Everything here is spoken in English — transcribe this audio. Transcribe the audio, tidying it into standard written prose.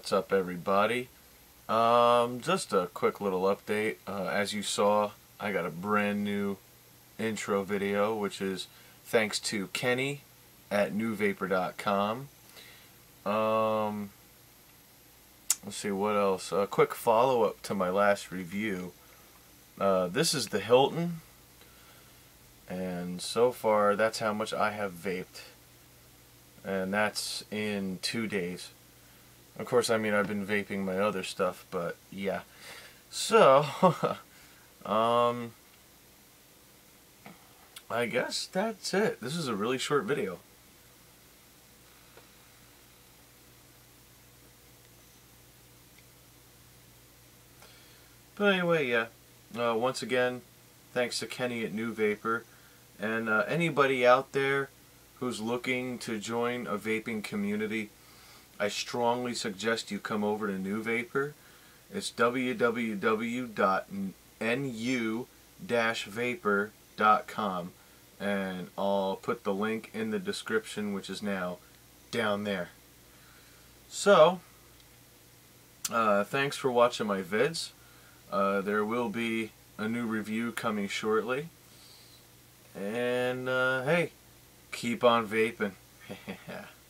What's up, everybody? Just a quick little update. As you saw, I got a brand new intro video, which is thanks to Kenny at newvapor.com. Let's see what else. A quick follow-up to my last review. This is the Hilton, and so far that's how much I have vaped, and that's in 2 days. Of course, I mean, I've been vaping my other stuff, but yeah. So, I guess that's it. This is a really short video. But anyway, yeah. Once again, thanks to Kenny at New Vapor. And anybody out there who's looking to join a vaping community, I strongly suggest you come over to New Vapor. It's www.nu-vapor.com, and I'll put the link in the description, which is now down there. So, thanks for watching my vids. There will be a new review coming shortly. And hey, keep on vaping.